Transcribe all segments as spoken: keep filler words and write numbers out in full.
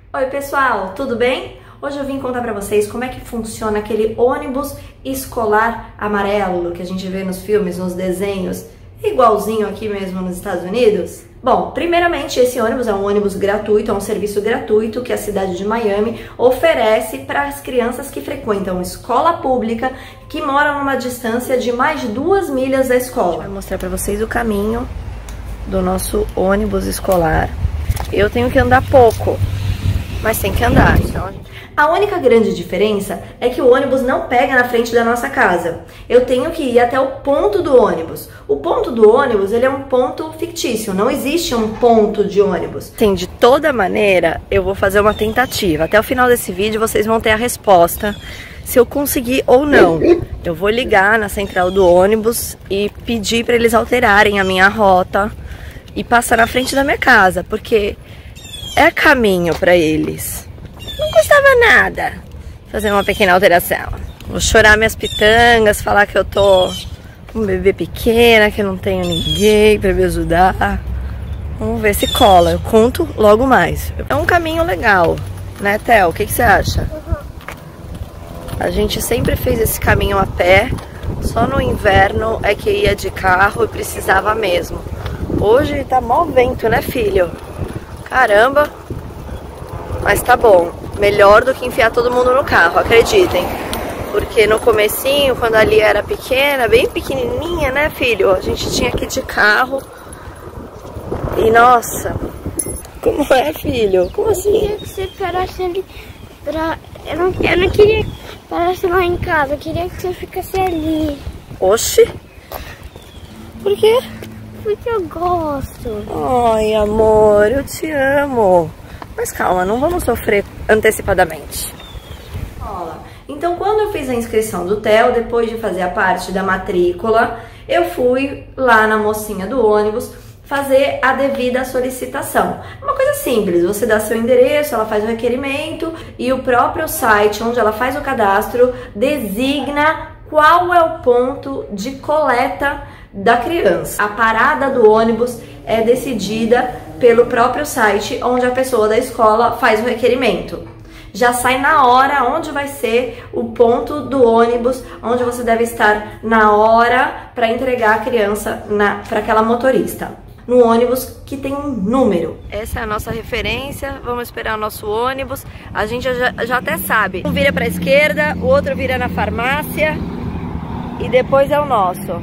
Oi pessoal, tudo bem? Hoje eu vim contar pra vocês como é que funciona aquele ônibus escolar amarelo que a gente vê nos filmes, nos desenhos, igualzinho aqui mesmo nos Estados Unidos. Bom, primeiramente esse ônibus é um ônibus gratuito, é um serviço gratuito que a cidade de Miami oferece para as crianças que frequentam escola pública, que moram numa distância de mais de duas milhas da escola. Vou mostrar para vocês o caminho do nosso ônibus escolar. Eu tenho que andar pouco, mas tem que andar. Então, a única grande diferença é que o ônibus não pega na frente da nossa casa. Eu tenho que ir até o ponto do ônibus. O ponto do ônibus, ele é um ponto fictício, não existe um ponto de ônibus. Sim, de toda maneira, eu vou fazer uma tentativa. Até o final desse vídeo vocês vão ter a resposta se eu conseguir ou não. Eu vou ligar na central do ônibus e pedir para eles alterarem a minha rota e passar na frente da minha casa, porque é caminho para eles. Não custava nada fazer uma pequena alteração. Vou chorar minhas pitangas, falar que eu tô um bebê pequena, que eu não tenho ninguém para me ajudar. Vamos ver se cola. Eu conto logo mais. É um caminho legal, né, Theo? O que, que você acha? A gente sempre fez esse caminho a pé. Só no inverno é que ia de carro e precisava mesmo. Hoje tá mó vento, né, filho? Caramba! Mas tá bom. Melhor do que enfiar todo mundo no carro, acreditem. Porque no comecinho, quando a Lia era pequena, bem pequenininha, né, filho? A gente tinha que ir de carro. E, nossa, como é, filho? Como assim? Eu queria que você parasse ali pra... Eu não, eu não queria que parasse lá em casa, eu queria que você ficasse ali. Oxi? Por quê? Porque eu gosto. Ai, amor, eu te amo. Mas calma, não vamos sofrer antecipadamente. Então, quando eu fiz a inscrição do Theo, depois de fazer a parte da matrícula, eu fui lá na mocinha do ônibus fazer a devida solicitação. Uma coisa simples, você dá seu endereço, ela faz o requerimento e o próprio site onde ela faz o cadastro designa qual é o ponto de coleta da criança. A parada do ônibus é decidida pelo próprio site onde a pessoa da escola faz o requerimento. Já sai na hora onde vai ser o ponto do ônibus, onde você deve estar na hora para entregar a criança para aquela motorista. No ônibus que tem um número. Essa é a nossa referência, vamos esperar o nosso ônibus. A gente já, já até sabe. Um vira para a esquerda, o outro vira na farmácia e depois é o nosso.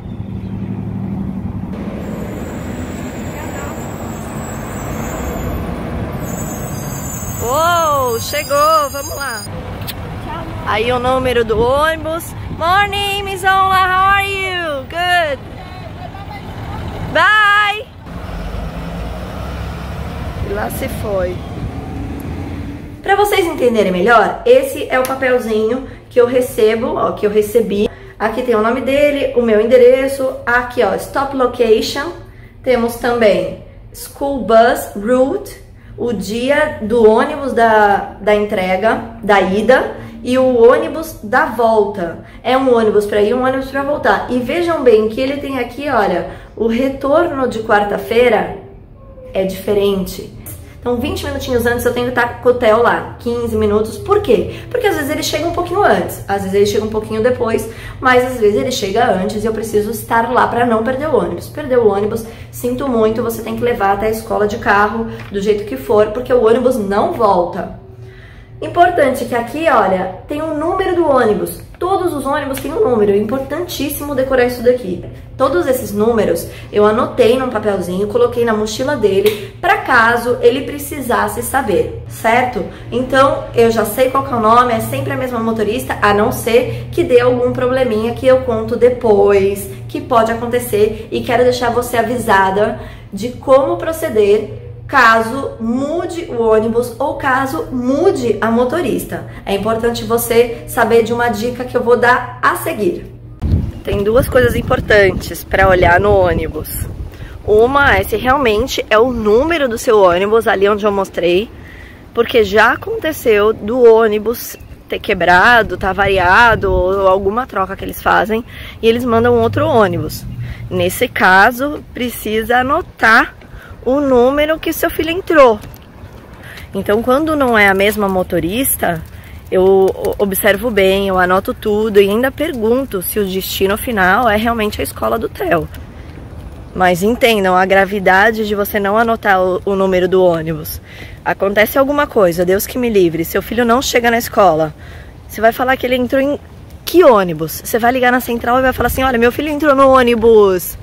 Uou, chegou, vamos lá. Aí o número do ônibus. Morning, Miss Ola, how are you? Good. Bye. E lá se foi. Para vocês entenderem melhor, esse é o papelzinho que eu recebo, ó, que eu recebi. Aqui tem o nome dele, o meu endereço, aqui ó, stop location. Temos também school bus route, o dia do ônibus da, da entrega, da ida, e o ônibus da volta. É um ônibus para ir, um ônibus para voltar. E vejam bem que ele tem aqui, olha, o retorno de quarta-feira é diferente. Então, vinte minutinhos antes eu tenho que estar com o Theo lá, quinze minutos. Por quê? Porque às vezes ele chega um pouquinho antes, às vezes ele chega um pouquinho depois, mas às vezes ele chega antes e eu preciso estar lá para não perder o ônibus. Perder o ônibus, sinto muito, você tem que levar até a escola de carro, do jeito que for, porque o ônibus não volta. Importante que aqui, olha, tem o número do ônibus. Todos os ônibus têm um número, é importantíssimo decorar isso daqui. Todos esses números eu anotei num papelzinho, coloquei na mochila dele, para caso ele precisasse saber, certo? Então eu já sei qual que é o nome, é sempre a mesma motorista, a não ser que dê algum probleminha que eu conto depois, que pode acontecer, e quero deixar você avisada de como proceder caso mude o ônibus ou caso mude a motorista. É importante você saber de uma dica que eu vou dar a seguir. Tem duas coisas importantes para olhar no ônibus. Uma é se realmente é o número do seu ônibus, ali onde eu mostrei, porque já aconteceu do ônibus ter quebrado, tá variado, ou alguma troca que eles fazem, e eles mandam outro ônibus. Nesse caso, precisa anotar o número que seu filho entrou. Então, quando não é a mesma motorista, eu observo bem, eu anoto tudo e ainda pergunto se o destino final é realmente a escola do Theo. Mas entendam a gravidade de você não anotar o, o número do ônibus. Acontece alguma coisa, Deus que me livre, seu filho não chega na escola, você vai falar que ele entrou em que ônibus? Você vai ligar na central e vai falar assim, olha, meu filho entrou no ônibus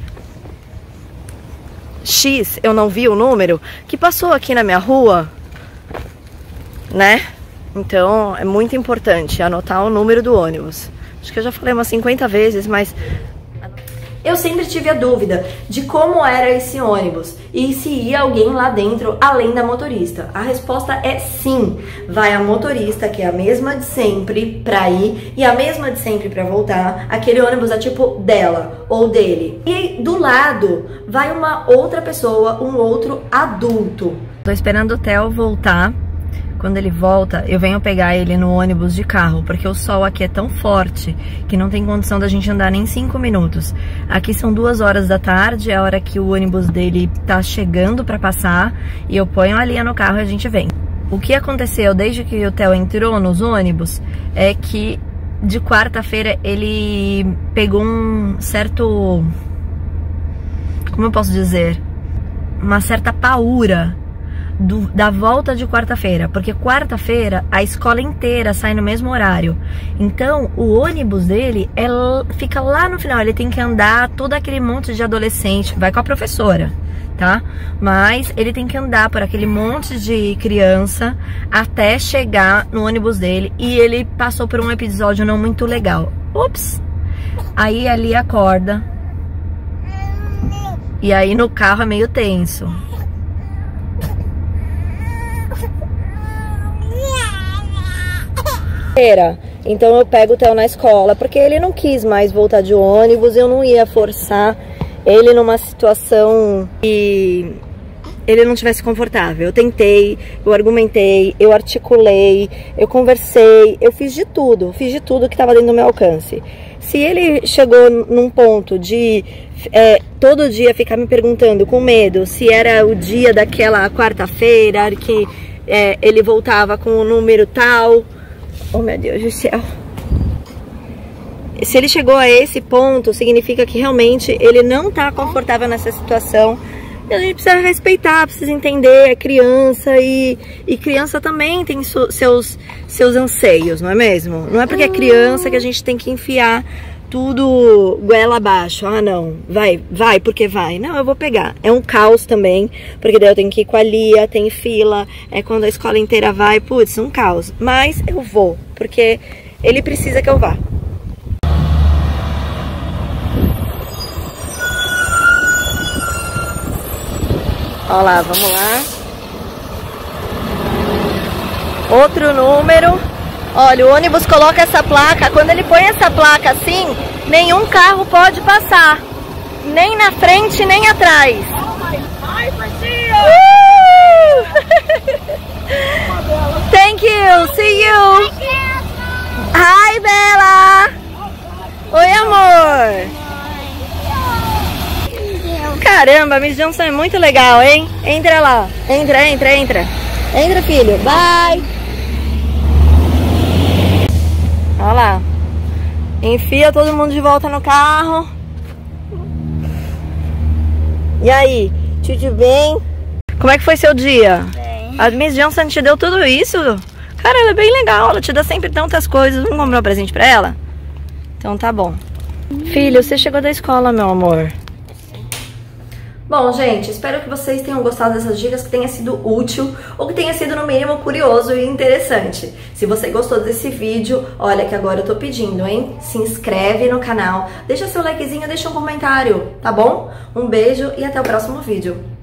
X, eu não vi o número, que passou aqui na minha rua, né? Então, é muito importante anotar o número do ônibus. Acho que eu já falei umas cinquenta vezes, mas... Eu sempre tive a dúvida de como era esse ônibus e se ia alguém lá dentro além da motorista. A resposta é sim. Vai a motorista, que é a mesma de sempre pra ir e a mesma de sempre pra voltar. Aquele ônibus é tipo dela ou dele. E do lado vai uma outra pessoa, um outro adulto. Tô esperando o Theo voltar. Quando ele volta, eu venho pegar ele no ônibus de carro, porque o sol aqui é tão forte que não tem condição da gente andar nem cinco minutos. Aqui são duas horas da tarde, é a hora que o ônibus dele tá chegando pra passar, e eu ponho a linha no carro e a gente vem. O que aconteceu desde que o Theo entrou nos ônibus é que de quarta-feira ele pegou um certo... Como eu posso dizer? Uma certa paura Do, da volta de quarta-feira, porque quarta-feira a escola inteira sai no mesmo horário, então o ônibus dele é, fica lá no final, ele tem que andar todo aquele monte de adolescente, vai com a professora, tá? Mas ele tem que andar por aquele monte de criança até chegar no ônibus dele, e ele passou por um episódio não muito legal. Ops! Aí ali acorda, e aí no carro é meio tenso. Então eu pego o Theo na escola, porque ele não quis mais voltar de ônibus, eu não ia forçar ele numa situação que ele não tivesse confortável. Eu tentei, eu argumentei, eu articulei, eu conversei, eu fiz de tudo, fiz de tudo que estava dentro do meu alcance. Se ele chegou num ponto de é, todo dia ficar me perguntando com medo se era o dia daquela quarta-feira, que é, ele voltava com o número tal... Oh, meu Deus do céu. Se ele chegou a esse ponto, significa que realmente ele não tá confortável nessa situação. E a gente precisa respeitar, precisa entender, é criança e, e criança também tem su, seus, seus anseios, não é mesmo? Não é porque é criança que a gente tem que enfiar tudo goela abaixo. Ah, não, vai, vai, porque vai. Não, eu vou pegar. É um caos também, porque daí eu tenho que ir com a Lia, tem fila, é quando a escola inteira vai, putz, um caos. Mas eu vou, porque ele precisa que eu vá. Olha lá, vamos lá. Outro número. Olha, o ônibus coloca essa placa, quando ele põe essa placa assim, nenhum carro pode passar. Nem na frente, nem atrás. Uh! Thank you, see you. Hi, Bella. Oi, amor. Caramba, a Miss Johnson é muito legal, hein? Entra lá, entra, entra, entra. Entra, filho, bye. Olha lá. Enfia todo mundo de volta no carro. E aí, tudo bem? Como é que foi seu dia? Bem. A Miss Johnson te deu tudo isso? Cara, ela é bem legal, ela te dá sempre tantas coisas. Vamos comprar um presente pra ela? Então tá bom. Hum. Filho, você chegou da escola, meu amor. Bom, gente, espero que vocês tenham gostado dessas dicas, que tenha sido útil ou que tenha sido no mínimo curioso e interessante. Se você gostou desse vídeo, olha que agora eu tô pedindo, hein? Se inscreve no canal, deixa seu likezinho, deixa um comentário, tá bom? Um beijo e até o próximo vídeo.